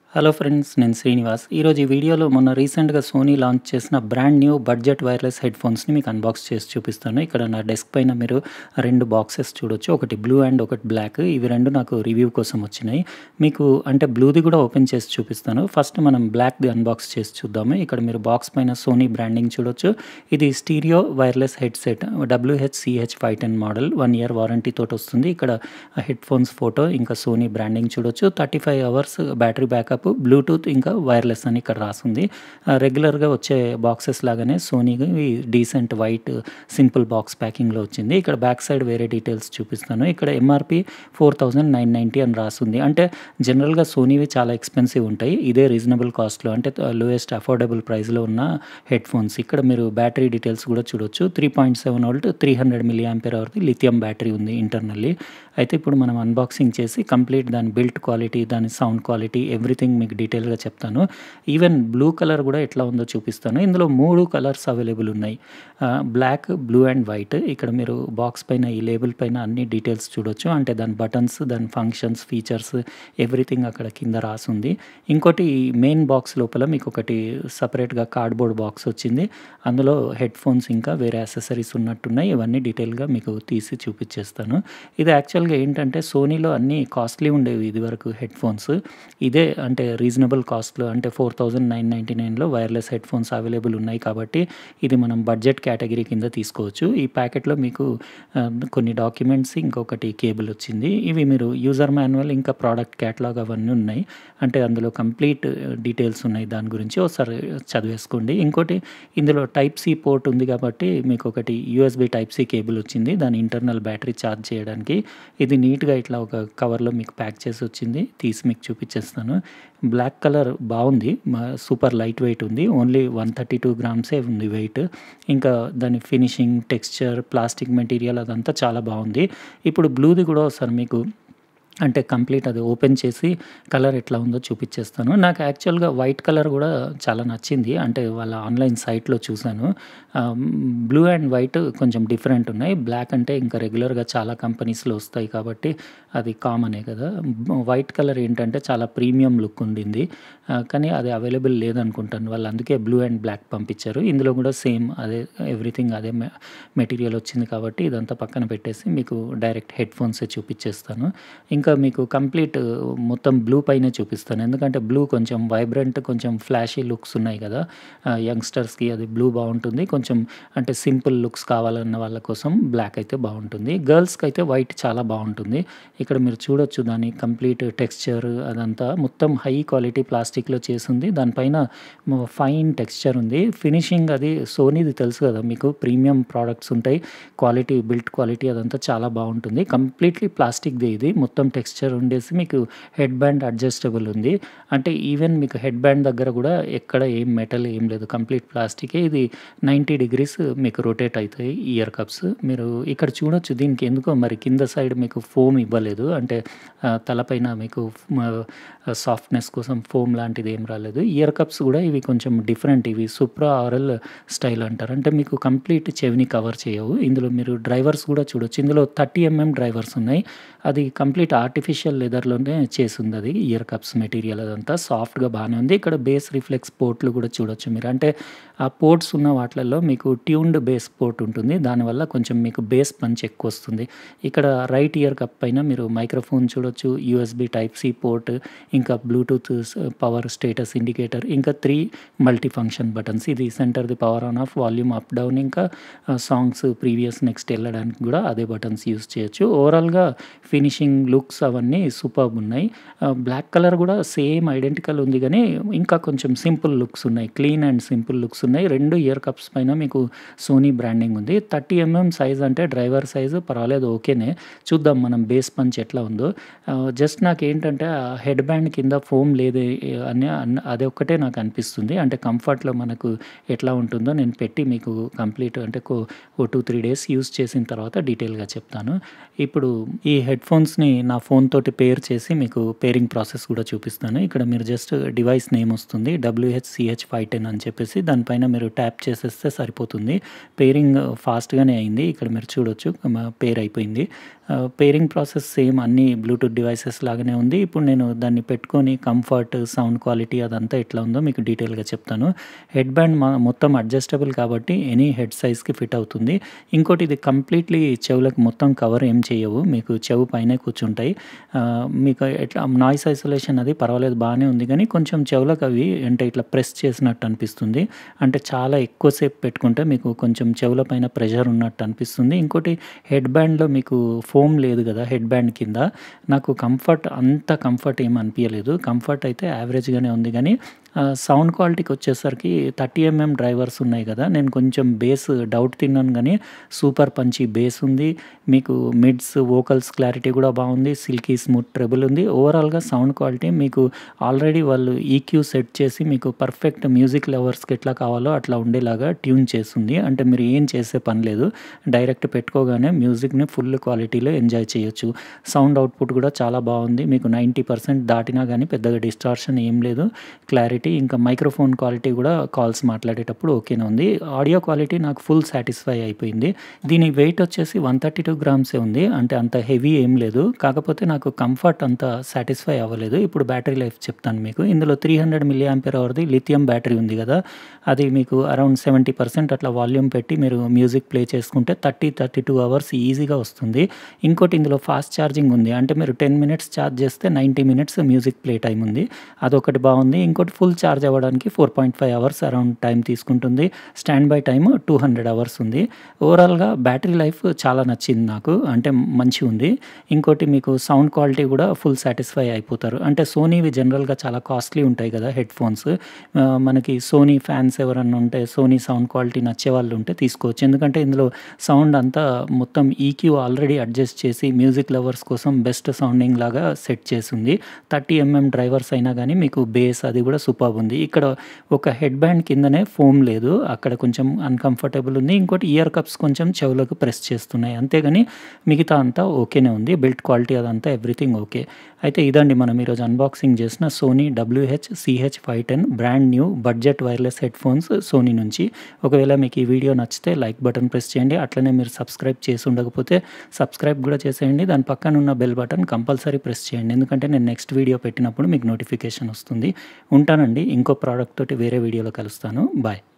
Hello friends, నేను శ్రీనివాస్. ఈరోజు ఈ వీడియోలో మొన్న రీసెంట్‌గా సోనీ లాంచ్ చేసిన బ్రాండ్ న్యూ బడ్జెట్ వైర్‌లెస్ హెడ్‌ఫోన్స్‌ని మీకు అన్బాక్స్ చేసి చూపిస్తాను. ఇక్కడ నా డెస్క్ పైన మీరు 2 బాక్సెస్ చూడొచ్చు. ఒకటి బ్లూ అండ్ ఒకటి బ్లాక్. ఇవి 2 నాకు రివ్యూ కోసం వచ్చినాయి. మీకు అంటే బ్లూది కూడా ఓపెన్ చేసి చూపిస్తాను. ఫస్ట్ మనం బ్లాక్‌ది అన్బాక్స్ చేసి చూద్దాము. ఇక్కడ మీరు బాక్స్ పైన సోనీ బ్రాండింగ్ చూడొచ్చు. ఇది stereo wireless headset WH-CH510 model 1 year warranty తోటొస్తుంది. ఇక్కడ హెడ్‌ఫోన్స్ ఫోటో ఇంకా సోనీ బ్రాండింగ్ చూడొచ్చు. 35 అవర్స్ బ్యాటరీ బ్యాకప్, బ్లూటూత్ ఇంకా వైర్‌లెస్ అని ఇక్కడ రాసుంది. రెగ్యులర్‌గా వచ్చే బాక్సెస్ లాగానే సోనీవి డీసెంట్ వైట్ సింపుల్ బాక్స్ ప్యాకింగ్‌లో వచ్చింది. ఇక్కడ బ్యాక్ సైడ్ వేరే డీటెయిల్స్ చూపిస్తాను. ఇక్కడ ఎంఆర్‌పి 4990 అని రాసుంది. అంటే జనరల్‌గా సోనీవి చాలా ఎక్స్‌పెన్సివ్ ఉంటాయి. ఇదే రీజనబుల్ కాస్ట్‌లో అంటే లోయెస్ట్ అఫోర్డబుల్ ప్రైస్‌లో ఉన్న హెడ్‌ఫోన్స్. ఇక్కడ మీరు బ్యాటరీ డీటెయిల్స్ కూడా చూడొచ్చు. 3.7 వోల్ట్ 300 మిల్లీ ఆంపియర్ అవర్‌ది లిథియం బ్యాటరీ ఉంది ఇంటర్నల్లీ. అయితే ఇప్పుడు మనం అన్బాక్సింగ్ చేసి కంప్లీట్ దాని బిల్డ్ క్వాలిటీ, దాని సౌండ్ క్వాలిటీ ఎవ్రీథింగ్ మీకు డీటెయిల్‌గా చెప్తాను. ఈవెన్ బ్లూ కలర్ కూడా ఎట్లా ఉందో చూపిస్తాను. ఇందులో 3 కలర్స్ అవైలబుల్ ఉన్నాయి. Black, blue and white. ఇక్కడ మీరు బాక్స్ పైన ఈ లేబుల్ పైన అన్ని డీటెయిల్స్ చూడొచ్చు. అంటే దాని బటన్స్, దాని ఫంక్షన్స్, ఫీచర్స్ ఎవ్రీథింగ్ అక్కడ కింద రాసుంది. ఇంకోటి మెయిన్ బాక్స్ లోపల మీకు ఒకటి సెపరేట్‌గా కార్డ్‌బోర్డ్ బాక్స్ వచ్చింది. అందులో హెడ్‌ఫోన్స్ ఇంకా వేరే యాక్సెసరీస్ ఉన్నట్టున్నాయి. ఇవన్నీ డీటెయిల్‌గా మీకు తీసి చూపిచ్చేస్తాను. ఇది యాక్చువల్‌గా ఏంటంటే సోనీలో అన్నీ కాస్ట్‌లీ ఉండేవి ఇదివరకు హెడ్‌ఫోన్స్. ఇదే అంటే రీజనబుల్ కాస్ట్‌లో అంటే 4999లో వైర్‌లెస్ హెడ్‌ఫోన్స్ అవైలబుల్ ఉన్నాయి కాబట్టి ఇది మనం బడ్జెట్ కేటగిరీ కింద తీసుకోవచ్చు. ఈ ప్యాకెట్‌లో మీకు కొన్ని డాక్యుమెంట్స్, ఇంకొకటి కేబుల్ వచ్చింది. ఇవి మీరు యూజర్ మాన్యువల్ ఇంకా ప్రోడక్ట్ కేటలాగ్ అవన్నీ ఉన్నాయి. అంటే అందులో కంప్లీట్ డీటెయిల్స్ ఉన్నాయి దాని గురించి. ఒకసారి చదివేసుకోండి. ఇంకోటి ఇందులో టైప్ సి పోర్ట్ ఉంది కాబట్టి మీకు ఒకటి యూఎస్‌బి టైప్ సి కేబుల్ వచ్చింది. దాని ఇంటర్నల్ బ్యాటరీ ఛార్జ్ చేయడానికి. ఇది నీట్‌గా ఇట్లా ఒక కవర్‌లో మీకు ప్యాక్ చేసి వచ్చింది. తీసి మీకు చూపిచ్చేస్తాను. బ్లాక్ కలర్ బావుంది. సూపర్ లైట్ వెయిట్ ఉంది. ఓన్లీ 132 గ్రామ్సే ఉంది వెయిట్. ఇంకా దాని ఫినిషింగ్, టెక్స్చర్, ప్లాస్టిక్ మెటీరియల్ అదంతా చాలా బావుంది. ఇప్పుడు బ్లూది కూడా ఒకసారి మీకు అంటే కంప్లీట్ అది ఓపెన్ చేసి కలర్ ఎట్లా ఉందో చూపిచ్చేస్తాను. నాకు యాక్చువల్‌గా వైట్ కలర్ కూడా చాలా నచ్చింది. అంటే వాళ్ళ ఆన్‌లైన్ సైట్‌లో చూసాను. బ్లూ అండ్ వైట్ కొంచెం డిఫరెంట్ ఉన్నాయి. బ్లాక్ అంటే ఇంకా రెగ్యులర్‌గా చాలా కంపెనీస్‌లో వస్తాయి కాబట్టి అది కామనే కదా! వైట్ కలర్ ఏంటంటే చాలా ప్రీమియం లుక్ ఉండింది. కానీ అది అవైలబుల్ లేదనుకుంటాను. వాళ్ళు అందుకే బ్లూ అండ్ బ్లాక్ పంపించారు. ఇందులో కూడా సేమ్ అదే ఎవ్రీథింగ్ అదే మెటీరియల్ వచ్చింది కాబట్టి ఇదంతా పక్కన పెట్టేసి మీకు డైరెక్ట్ హెడ్‌ఫోన్సే చూపిచ్చేస్తాను. ఇంకా మీకు కంప్లీట్ మొత్తం బ్లూ పైనే చూపిస్తాను. ఎందుకంటే బ్లూ కొంచెం వైబ్రెంట్, కొంచెం ఫ్లాషీ లుక్స్ ఉన్నాయి కదా! యంగ్‌స్టర్స్‌కి అది బ్లూ బావుంటుంది. కొంచెం అంటే సింపుల్ లుక్స్ కావాలన్న వాళ్ళ కోసం బ్లాక్ అయితే బావుంటుంది. గర్ల్స్‌కైతే వైట్ చాలా బావుంటుంది. ఇక్కడ మీరు చూడొచ్చు దాని కంప్లీట్ టెక్స్చర్ అదంతా మొత్తం హై క్వాలిటీ ప్లాస్టిక్‌లో చేసుంది. దానిపైన ఫైన్ టెక్స్చర్ ఉంది. ఫినిషింగ్ అది సోనీది తెలుసు కదా మీకు, ప్రీమియం ప్రొడక్ట్స్ ఉంటాయి. క్వాలిటీ, బిల్డ్ క్వాలిటీ అదంతా చాలా బావుంటుంది. కంప్లీట్‌లీ ప్లాస్టిక్‌దే ఇది. మొత్తం టెక్స్చర్ ఉండేసి మీకు హెడ్ బ్యాండ్ అడ్జస్టబుల్ ఉంది. అంటే ఈవెన్ మీకు హెడ్ బ్యాండ్ దగ్గర కూడా ఎక్కడ ఏం మెటల్ ఏం లేదు. కంప్లీట్ ప్లాస్టికే. ఇది 90 డిగ్రీస్ మీకు రొటేట్ అయితాయి ఇయర్ కప్స్. మీరు ఇక్కడ చూడొచ్చు దీనికి ఎందుకో మరి కింద సైడ్ మీకు ఫోమ్ ఇవ్వలేదు. అంటే తలపైన మీకు సాఫ్ట్‌నెస్ కోసం ఫోమ్ లాంటిది ఏం రాలేదు. ఇయర్ కప్స్ కూడా ఇవి కొంచెం డిఫరెంట్. ఇవి సుప్రా ఆర్ఎల్ స్టైల్ అంటారు. అంటే మీకు కంప్లీట్ చెవిని కవర్ చేయవు. ఇందులో మీరు డ్రైవర్స్ కూడా చూడొచ్చు. ఇందులో 30 డ్రైవర్స్ ఉన్నాయి. అది కంప్లీట్ ఆర్టిఫిషియల్ లెదర్‌లోనే చేసుందది. ఇయర్ కప్స్ మెటీరియల్ అదంతా సాఫ్ట్‌గా బానే ఉంది. ఇక్కడ బేస్ రిఫ్లెక్స్ పోర్ట్‌లు కూడా చూడొచ్చు మీరు. అంటే ఆ పోర్ట్స్ ఉన్న వాటిలలో మీకు ట్యూన్డ్ బేస్ పోర్ట్ ఉంటుంది. దానివల్ల కొంచెం మీకు బేస్ పంచ్ ఎక్కువొస్తుంది. ఇక్కడ రైట్ ఇయర్ కప్ పైన మీరు మైక్రోఫోన్ చూడొచ్చు. యూఎస్‌బి టైప్ సి పోర్ట్, ఇంకా బ్లూటూత్ పవర్ స్టేటస్ ఇండికేటర్, ఇంకా 3 మల్టీ ఫంక్షన్ బటన్స్. ఇది సెంటర్‌ది power on off, volume up down, ఇంకా సాంగ్స్ ప్రీవియస్ నెక్స్ట్ ఎళ్ళడానికి కూడా అదే బటన్స్ యూజ్ చేయొచ్చు. ఓవరాల్‌గా ఫినిషింగ్, లుక్స్ అవన్నీ సూపర్బ్ ఉన్నాయి. బ్లాక్ కలర్ కూడా సేమ్ ఐడెంటికల్ ఉంది గానీ ఇంకా కొంచెం సింపుల్ లుక్స్ ఉన్నాయి. క్లీన్ అండ్ సింపుల్ లుక్స్ ఉన్నాయి. 2 ఇయర్ కప్స్ పైన మీకు సోనీ బ్రాండింగ్ ఉంది. 30 సైజ్ అంటే డ్రైవర్ సైజు పర్వాలేదు, ఓకేనే. చూద్దాం మనం బేస్ పంచ్ ఎట్లా ఉందో. జస్ట్ నాకేంటంటే హెడ్ బ్యాండ్ కింద ఫోమ్ లేదే అని అదొక్కటే నాకు అనిపిస్తుంది. అంటే కంఫర్ట్‌లో మనకు ఎట్లా ఉంటుందో నేను పెట్టి మీకు కంప్లీట్ అంటే ఓ 2, 3 డేస్ యూజ్ చేసిన తర్వాత డీటెయిల్‌గా చెప్తాను. ఇప్పుడు ఈ హెడ్‌ఫోన్స్‌ని నా ఫోన్ తోటి పేర్ చేసి మీకు పేరింగ్ ప్రాసెస్ కూడా చూపిస్తాను. ఇక్కడ మీరు జస్ట్ డివైస్ నేమ్ వస్తుంది. WH-CH510 అని చెప్పేసి దానిపైన మీరు ట్యాప్ చేసేస్తే సరిపోతుంది. పేరింగ్ ఫాస్ట్‌గానే అయింది. ఇక్కడ మీరు చూడొచ్చు పేర్ అయిపోయింది. పేరింగ్ ప్రాసెస్ సేమ్ అన్ని బ్లూటూత్ డివైసెస్ లాగానే ఉంది. ఇప్పుడు నేను దాన్ని పెట్టుకొని కంఫర్ట్, సౌండ్ క్వాలిటీ అదంతా ఎట్లా ఉందో మీకు డీటెయిల్‌గా చెప్తాను. హెడ్ బ్యాండ్ మొత్తం అడ్జస్టబుల్ కాబట్టి ఎనీ హెడ్ సైజ్‌కి ఫిట్ అవుతుంది. ఇంకోటి ఇది కంప్లీట్‌లీ చెవులకు మొత్తం కవర్ ఏం చేయవు. మీకు చెవు పైనే కూర్చుంటాయి. మీకు ఎట్లా నాయిస్ ఐసోలేషన్ అది పర్వాలేదు బానే ఉంది గానీ, కొంచెం చెవులకు అవి అంటే ఇట్లా ప్రెస్ చేసినట్టు అనిపిస్తుంది. అంటే చాలా ఎక్కువ సేపు పెట్టుకుంటే మీకు కొంచెం చెవుల పైన ప్రెషర్ ఉన్నట్టు అనిపిస్తుంది. ఇంకోటి హెడ్ బ్యాండ్‌లో మీకు ఫోమ్ లేదు గదా! హెడ్ బ్యాండ్ కింద. నాకు అంత కంఫర్ట్ ఏమి అనిపియలేదు. కంఫర్ట్ అయితే యావరేజ్‌గానే ఉంది గానీ, సౌండ్ క్వాలిటీకొచ్చేసరికి 30 ఎంఎం డ్రైవర్స్ ఉన్నాయి గదా! నేను కొంచెం బేస్ డౌట్ తిన్నాను గానీ, సూపర్ పంచీ బేస్ ఉంది. మీకు మిడ్స్, వోకల్స్ క్లారిటీ గూడా బావుంది. సిల్కీ స్మూత్ ట్రెబుల్ ఉంది. ఓవరాల్‌గా సౌండ్ క్వాలిటీ మీకు ఆల్రెడీ వాళ్ళు ఈక్యూ సెట్ చేసి మీకు పర్ఫెక్ట్ మ్యూజిక్ లవర్స్‌కి ఎట్లా కావాలో అట్లా ఉండేలాగా ట్యూన్ చేసుంది. అంటే మీరు ఏం చేసే పని లేదు. డైరెక్ట్ పెట్టుకోగానే మ్యూజిక్‌ని ఫుల్ క్వాలిటీలో ఎంజాయ్ చేయొచ్చు. సౌండ్ అవుట్‌పుట్ గూడా చాలా బావుంది. మీకు 90% దాటినా గానీ పెద్దగా డిస్టార్షన్ ఏం లేదు. క్లారిటీ ఇంకా మైక్రోఫోన్ క్వాలిటీ గూడా కాల్స్ మాట్లాడేటప్పుడు ఓకేనే ఉంది. ఆడియో క్వాలిటీ నాకు ఫుల్ సాటిస్ఫై అయిపోయింది. దీని వెయిట్ వచ్చేసి 132 గ్రామ్సే ఉంది. అంటే అంత హెవీ ఏం లేదు. కాకపోతే నాకు కంఫర్ట్ అంత సాటిస్ఫై అవ్వలేదు. ఇప్పుడు బ్యాటరీ లైఫ్ చెప్తాను మీకు. ఇందులో 300 మిల్లీ యాంపియర్ అవర్‌ది లిథియం బ్యాటరీ ఉంది గదా! అది మీకు అరౌండ్ 70% అట్లా వాల్యూమ్ పెట్టి మీరు మ్యూజిక్ ప్లే చేసుకుంటే 32 అవర్స్ ఈజీగా వస్తుంది. ఇంకోటి ఇందులో ఫాస్ట్ ఛార్జింగ్ ఉంది. అంటే మీరు 10 మినిట్స్ ఛార్జ్ చేస్తే 90 మినిట్స్ మ్యూజిక్ ప్లే టైమ్ ఉంది. అదొకటి బావుంది. ఇంకోటి ఫుల్ ఛార్జ్ అవ్వడానికి 4.5 అవర్స్ అరౌండ్ టైం తీసుకుంటుంది. స్టాండ్ బై టైమ్ 200 అవర్స్ ఉంది. ఓవరాల్‌గా బ్యాటరీ లైఫ్ చాలా నచ్చింది నాకు. అంటే మంచిగుంది. ఇంకోటి మీకు సౌండ్ క్వాలిటీ గూడా ఫుల్ సాటిస్ఫై అయిపోతారు. అంటే సోనీవి జనరల్‌గా చాలా కాస్ట్‌లీ ఉంటాయి గదా! హెడ్‌ఫోన్స్. మనకి సోనీ ఫ్యాన్స్ ఎవరన్నా ఉంటే సోనీ సౌండ్ క్వాలిటీ నచ్చేవాళ్ళు ఉంటే తీసుకోవచ్చు. ఎందుకంటే ఇందులో సౌండ్ అంతా మొత్తం ఈక్యూ ఆల్రెడీ అడ్జస్ట్ చేసి మ్యూజిక్ లవర్స్ కోసం బెస్ట్ సౌండింగ్ లాగా సెట్ చేసుంది. 30 ఎంఎం డ్రైవర్స్ అయినా గానీ మీకు బేస్ అది గూడా సూపర్బ్ ఉంది. ఇక్కడ ఒక హెడ్ బ్యాండ్ కిందనే ఫోమ్ లేదు. అక్కడ కొంచెం అన్‌కంఫర్టబుల్ ఉంది. ఇంకోటి ఇయర్ కప్స్ కొంచెం చెవులకు ప్రెస్ చేస్తున్నాయి. అంతేగాని మిగతా అంతా ఓకేనే ఉంది. బిల్డ్ క్వాలిటీ అదంతా ఎవ్రీథింగ్ ఓకే. అయితే ఇదండి మనం ఈరోజు అన్బాక్సింగ్ చేసిన Sony WH-CH510 brand new budget wireless headphones Sony నుంచి. ఒకవేళ మీకు ఈ వీడియో నచ్చితే లైక్ బటన్ ప్రెస్ చేయండి. అట్లనే మీరు సబ్స్క్రైబ్ చేసి ఉండకపోతే సబ్స్క్రైబ్ గూడా చేసేయండి. దాని పక్కనున్న బెల్ బటన్ కంపల్సరీ ప్రెస్ చేయండి. ఎందుకంటే నేను నెక్స్ట్ వీడియో పెట్టినప్పుడు మీకు నోటిఫికేషన్ వస్తుంది. ఉంటానండి. ఇంకో ప్రోడక్ట్ తోటి వేరే వీడియోలో కలుస్తాను. బాయ్.